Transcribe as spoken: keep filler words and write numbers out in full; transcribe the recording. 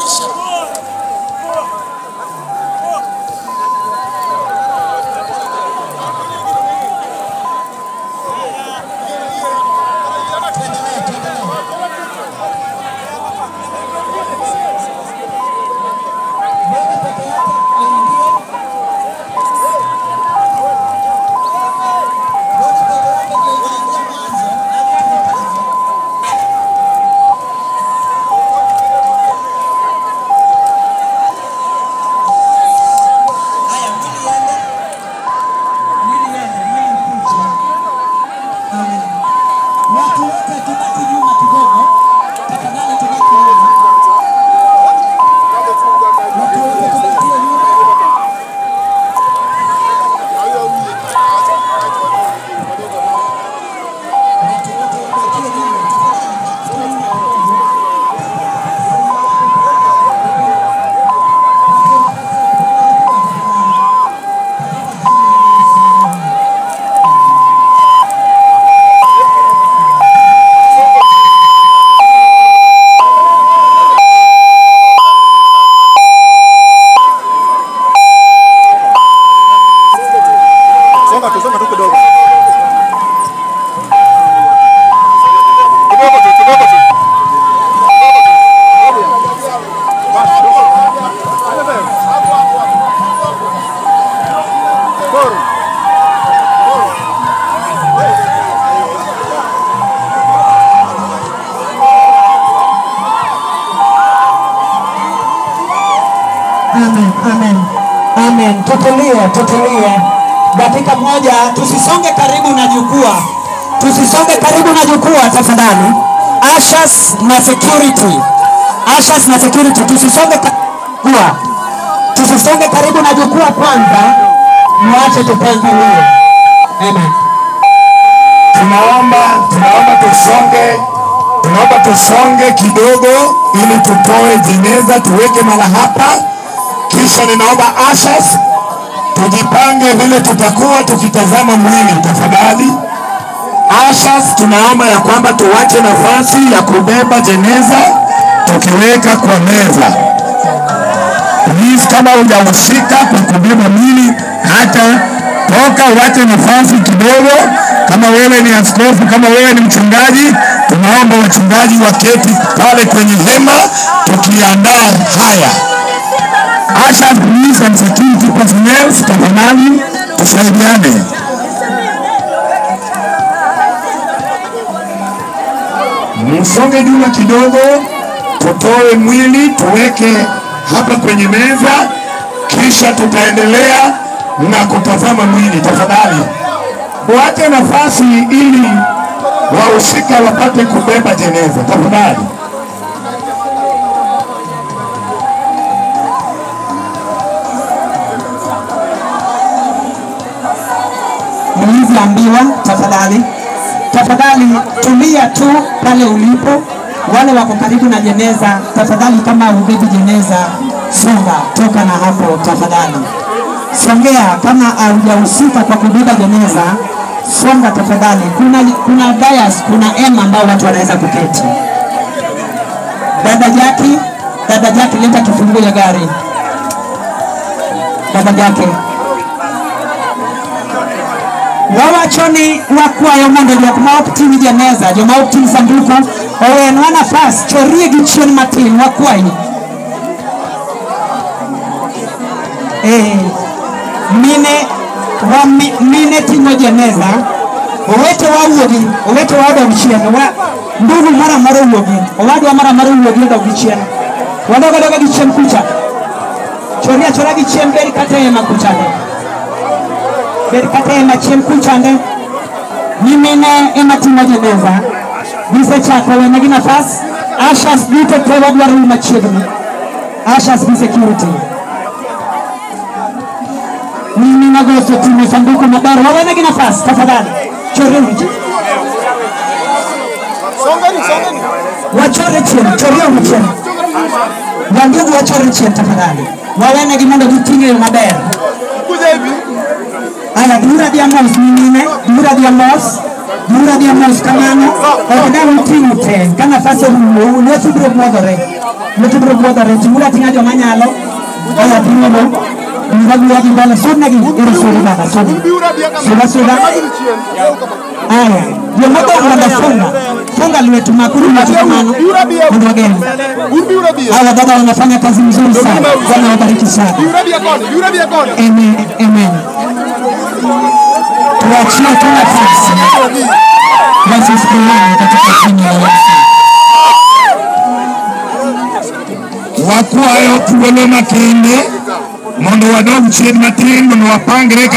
Tutulie, tutulie. Dakika moja, tusisonge karibu na jukwaa. Tusisonge karibu na jukwaa tafadhali. Ushers na security. Ushers na security, tusisonge karibu. Tusisonge karibu na jukwaa kwanza. Muache tupangilie. Amen. Tunaomba, tunaomba tusonge. Tunaomba tusonge kidogo ili tutoe jeneza tuweke mala hapa. Kisha ninaomba ushers tujipange vile tutakuwa tukitazama mwili tafadhali. Ushers tunaomba ya kwamba tuwache nafasi ya kubeba jeneza tukiweka kwa meza. Please, kama hujahusika kwa kubeba mwili hata toka uwache nafasi kidogo. Kama wewe ni askofu, kama wewe ni mchungaji, tunaomba wachungaji waketi pale kwenye hema tukiandaa haya. Ushers, police and security personnel, tafadhali tusaidiane. Msonge nyuma kidogo, tutoe mwili tuweke hapa kwenye meza, kisha tutaendelea na kutazama mwili. Tafadhali wache nafasi ili wahusika wapate kubeba jeneza tafadhali. Mlivyoambiwa tafadhali. Tafadhali tulia tu pale ulipo. Wale wako karibu na jeneza, tafadhali kama ubebi jeneza, songa toka na hapo tafadhali. Songea kama hujahusika kwa kubeba jeneza, songa tafadhali. Kuna kuna bias, kuna ema ambao watu wanaweza kuketi. Dada Jackie, dada Jackie leta kifunguo ya gari. Dada Jackie. Wawachoni wakwa ya mondo ya kumaoptini jeneza, jo maoptini sanduku, owe nwana fast, chorie gichien matin wakwa yi. Eh, mine, wa mi, mine timo jeneza, owete wa uogi, owete wa oda uchiena, wa ndugu mara mara uogi, owadu wa mara mara uogi oda uchiena, wadoga doga gichien kucha, choria chora gichien beri kate ema kuchane. Berkate ema chien kuchande nimene ema timo jeneza vise chako wenegi nafas. Ushers dute kwa wadwaru machigni. Ushers be security mimi nagoso timo sanduku madaru wenegi nafas tafadhali. Chore uji songeni songeni wachore chien chore uji chien wandugu wachore chien tafadhali wawenegi mondo gitinge madaru. Aya, dura di amos, mimine, dura di amos, Mura dia mos kamano. Okda utingo te. Kana fase mu ne tubro modore. Ne tubro modore. Mura tinga jo manyalo. Aya tingo mo. Ngabu lagi bala sona gi iro sona baba sona. Sona sona. Aya. Yo moto ngada songa. Songa lwetu makuru na kamano. Ndio gani? Hawa baba wanafanya kazi nzuri sana. Bwana wabariki sana. Amen. Amen. Tuachie tu nafasi. Basi sikilani katika jina la Yesu. Wakwayo tuwele makende mondo wadog chien matin mondo wapangre